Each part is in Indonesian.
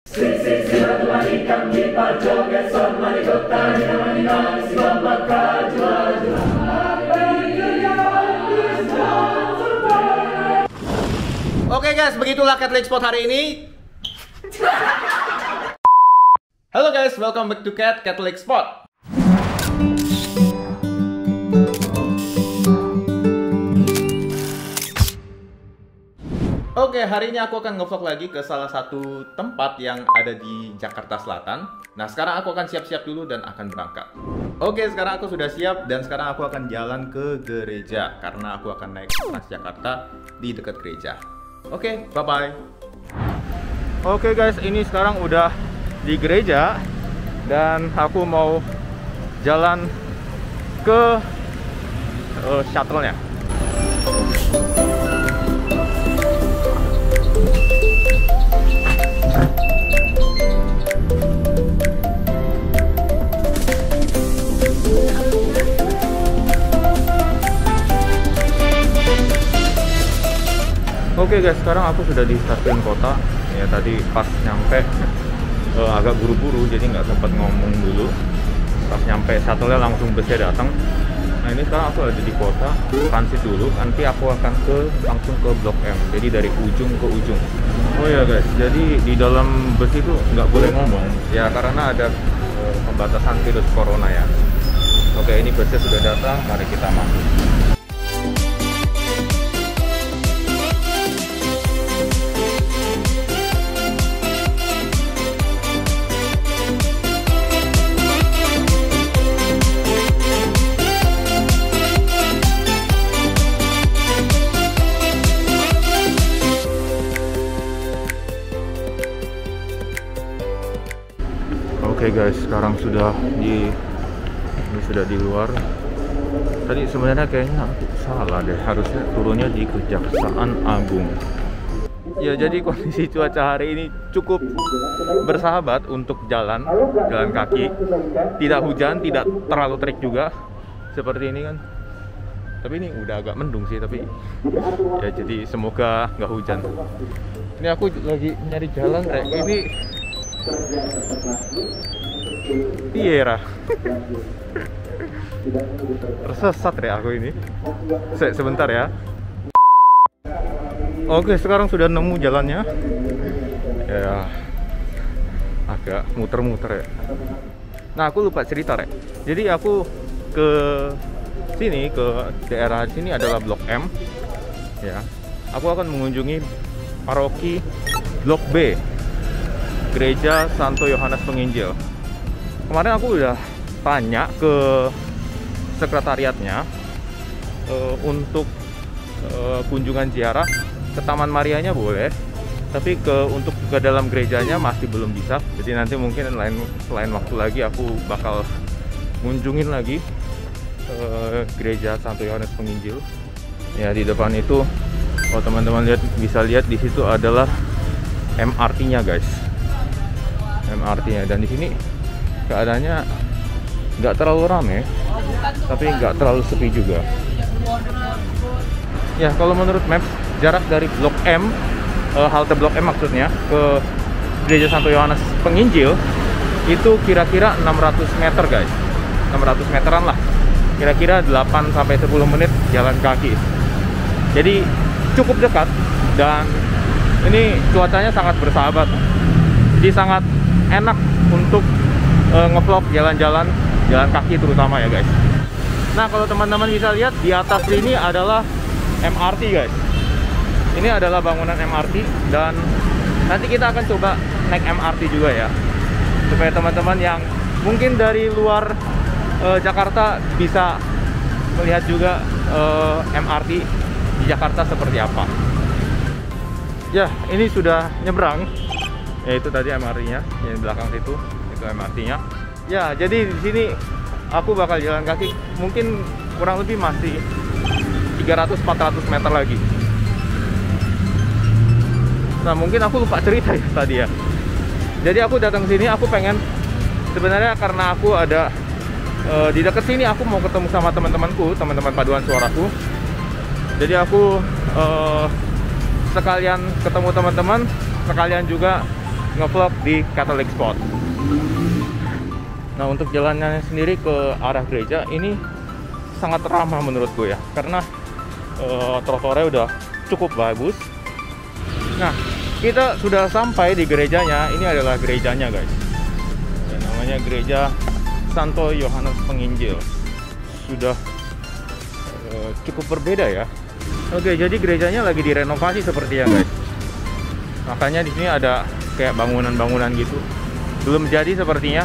Oke guys, begitulah Catholic Spot hari ini. Halo guys, welcome back to Catholic Spot. Oke, hari ini aku akan ngevlog lagi ke salah satu tempat yang ada di Jakarta Selatan. Nah, sekarang aku akan siap-siap dulu dan akan berangkat. Oke, sekarang aku sudah siap dan sekarang aku akan jalan ke gereja karena aku akan naik Transjakarta di dekat gereja. Oke, bye-bye. Oke guys, ini sekarang udah di gereja dan aku mau jalan ke shuttle-nya. Oke guys, sekarang aku sudah di stasiun kota. Ya tadi pas nyampe agak buru-buru, jadi nggak sempat ngomong dulu. Pas nyampe shuttle-nya langsung busnya datang. Nah ini sekarang aku ada di kota, transit dulu. Nanti aku akan langsung ke Blok M. Jadi dari ujung ke ujung. Oh ya guys, jadi di dalam bus itu nggak boleh ngomong. Ya karena ada pembatasan virus corona ya. Oke, ini busnya sudah datang. Mari kita masuk. Oke guys, sekarang sudah di luar. Tadi sebenarnya kayaknya aku salah deh, harusnya turunnya di Kejaksaan Agung. Ya jadi kondisi cuaca hari ini cukup bersahabat untuk jalan kaki. Tidak hujan, tidak terlalu terik juga seperti ini kan. Tapi ini udah agak mendung sih, tapi ya jadi semoga nggak hujan. Ini aku lagi nyari jalan kayak ini. Iya, tersesat deh aku ini. Sebentar ya. Oke, sekarang sudah nemu jalannya. Ya, agak muter-muter ya. Nah, aku lupa cerita, Rek. Jadi aku ke sini, ke daerah sini adalah Blok M. Ya, aku akan mengunjungi paroki Blok B, Gereja Santo Yohanes Penginjil. Kemarin aku udah tanya ke sekretariatnya untuk kunjungan ziarah ke Taman Marianya boleh, tapi untuk ke dalam gerejanya masih belum bisa. Jadi nanti mungkin lain waktu lagi aku bakal ngunjungin lagi Gereja Santo Yohanes Penginjil. Ya di depan itu, kalau teman-teman bisa lihat di situ adalah MRT-nya guys. MRT-nya, dan di sini keadaannya nggak terlalu rame, tapi nggak terlalu sepi juga. Ya kalau menurut Maps, jarak dari Blok M, halte Blok M maksudnya, ke Gereja Santo Yohanes Penginjil itu kira-kira 600 meter guys. 600 meteran lah, kira-kira 8-10 menit jalan kaki. Jadi cukup dekat, dan ini cuacanya sangat bersahabat. Jadi sangat enak untuk ngevlog jalan-jalan kaki terutama ya guys. Nah kalau teman-teman bisa lihat di atas ini adalah MRT guys. Ini adalah bangunan MRT, dan nanti kita akan coba naik MRT juga ya, supaya teman-teman yang mungkin dari luar Jakarta bisa melihat juga MRT di Jakarta seperti apa. Ya ini sudah nyebrang. Ya itu tadi MRT-nya yang di belakang situ, itu MRT-nya. Ya jadi di sini aku bakal jalan kaki, mungkin kurang lebih masih 300-400 meter lagi. Nah mungkin aku lupa cerita ya tadi ya. Jadi aku datang sini, aku pengen sebenarnya karena aku ada di dekat sini, aku mau ketemu sama teman-temanku, teman-teman paduan suaraku. Jadi aku sekalian ketemu teman-teman, sekalian juga ngevlog di Catholic Spot. Nah, untuk jalannya sendiri ke arah gereja ini sangat ramah menurutku ya, karena trotoarnya udah cukup bagus. Nah, kita sudah sampai di gerejanya. Ini adalah gerejanya guys, dan namanya Gereja Santo Yohanes Penginjil. Sudah cukup berbeda ya. Oke, jadi gerejanya lagi direnovasi sepertinya guys. Makanya di sini ada kayak bangunan-bangunan gitu. Belum jadi sepertinya.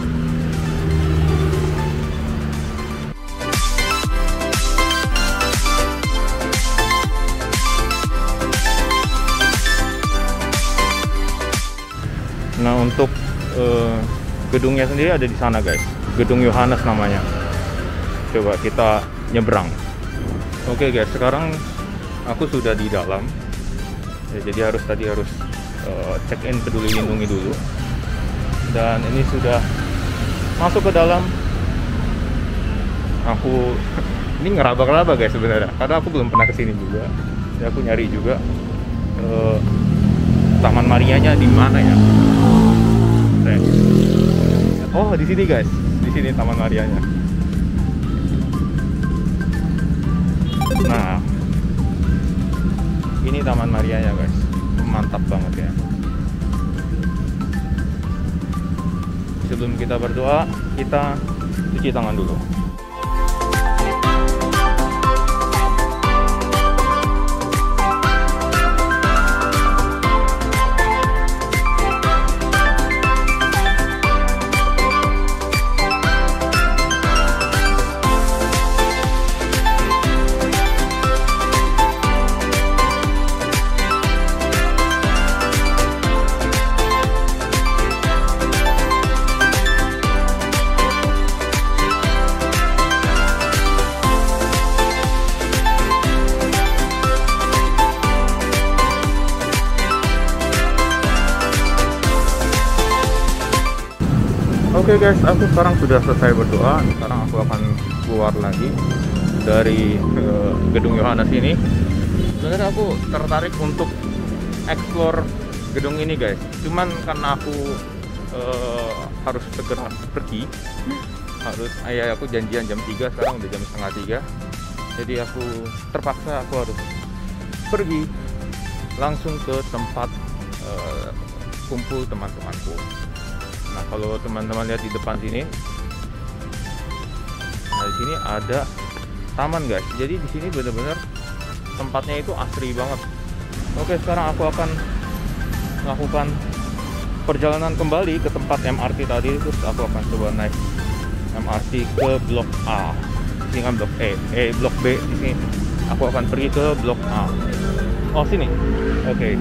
Nah, untuk gedungnya sendiri ada di sana guys. Gedung Yohanes namanya. Coba kita nyebrang. Oke guys, sekarang aku sudah di dalam. Ya, jadi harus check in Peduli Lindungi dulu. Dan ini sudah masuk ke dalam. Aku ini ngeraba-raba guys sebenarnya, karena aku belum pernah kesini juga. Jadi aku nyari juga Taman Marianya di mana ya. Oh, di sini guys, di sini Taman Marianya. Nah, ini Taman Marianya guys, mantap banget ya. Sebelum kita berdoa, kita cuci tangan dulu. Oke guys, aku sekarang sudah selesai berdoa. Sekarang aku akan keluar lagi dari gedung Yohanes ini. Sebenarnya aku tertarik untuk explore gedung ini guys. Cuman karena aku harus segera pergi, aku janjian jam 3, sekarang udah jam setengah 3. Jadi aku terpaksa aku harus pergi langsung ke tempat kumpul teman-temanku. Nah, kalau teman-teman lihat di depan sini, nah di sini ada taman guys. Jadi di sini benar-benar tempatnya itu asri banget. Oke, sekarang aku akan melakukan perjalanan kembali ke tempat MRT tadi. Terus aku akan coba naik MRT ke Blok A. Ini kan Blok Blok B di sini. Aku akan pergi ke Blok A. Oh, sini. Oke.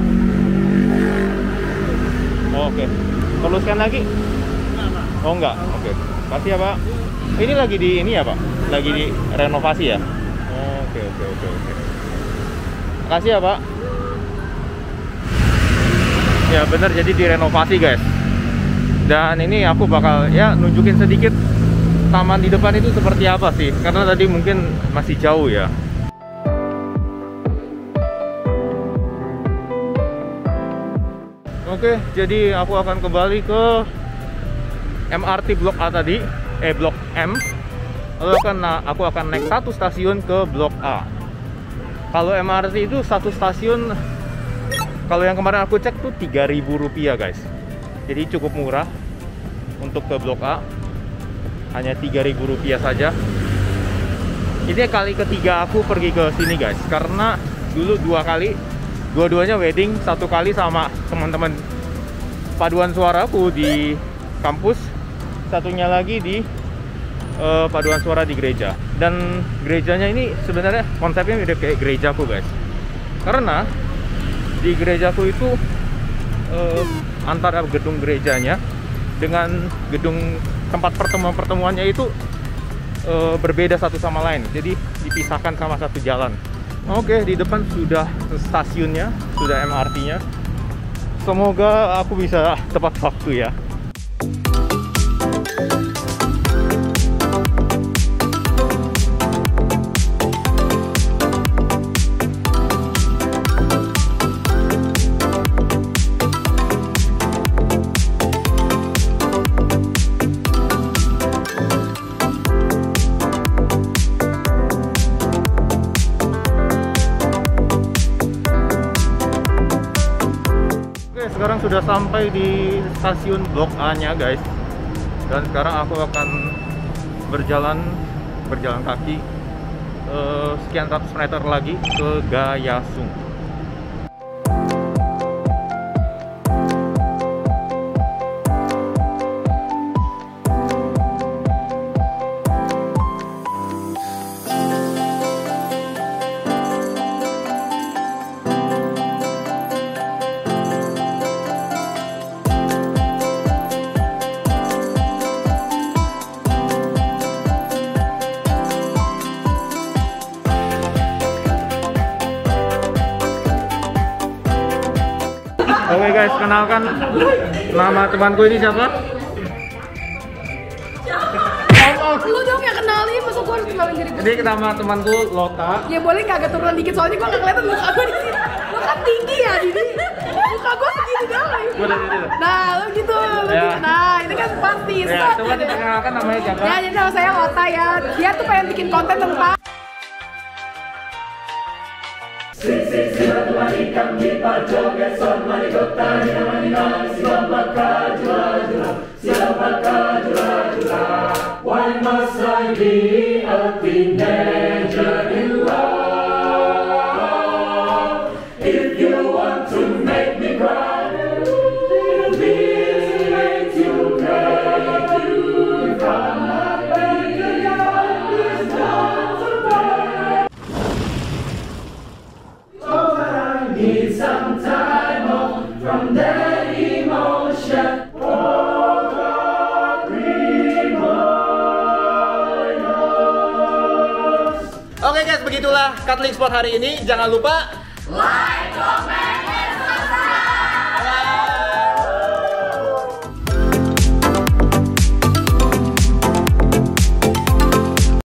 Oke. Perlu scan lagi? Oh enggak, oke. Kasih ya Pak. Ini lagi di ini ya Pak? Lagi di renovasi ya? Oke. Kasih ya Pak. Ya bener, jadi direnovasi guys. Dan ini aku bakal ya nunjukin sedikit taman di depan itu seperti apa sih. Karena tadi mungkin masih jauh ya. Oke, jadi aku akan kembali ke MRT Blok A tadi, Blok M. Lalu aku akan naik satu stasiun ke Blok A. Kalau MRT itu satu stasiun, kalau yang kemarin aku cek tuh Rp3.000 guys. Jadi cukup murah untuk ke Blok A, hanya Rp3.000 saja. Ini kali ketiga aku pergi ke sini guys, karena dulu 2 kali. Dua-duanya wedding, satu kali sama teman-teman paduan suaraku di kampus, satunya lagi di paduan suara di gereja. Dan gerejanya ini sebenarnya konsepnya mirip kayak gerejaku guys, karena di gerejaku itu antara gedung gerejanya dengan gedung tempat pertemuannya itu berbeda satu sama lain, jadi dipisahkan sama satu jalan. Oke, di depan sudah stasiunnya, sudah MRT-nya. Semoga aku bisa tepat waktu ya. sudah sampai di stasiun Blok A nya guys. Dan sekarang aku akan berjalan kaki sekian ratus meter lagi ke Gayasung. Oke guys, kenalkan nama temanku ini siapa? Lu dong yang kenalin, masa gue harus kenalin diri gue? Ini nama temanku Lota. Ya boleh nggak agak turunan dikit, soalnya gue nggak kelihatan muka gue di sini. Lu kan tinggi ya, Didi. Muka gue segini doang. Nah, lu gitu, Ya. Nah, ini kan pasti. Ya, coba diperkenalkan namanya siapa? Ya, jadi nama saya Lota ya. Dia tuh pengen bikin konten tentang Why must I be a teenager in love? If you want to make me cry, please make you cry. You cannot make it up, it's not survive. Oh, I need some time off from that emotion. Oke guys, begitulah Cutlink Sport hari ini. Jangan lupa like, comment,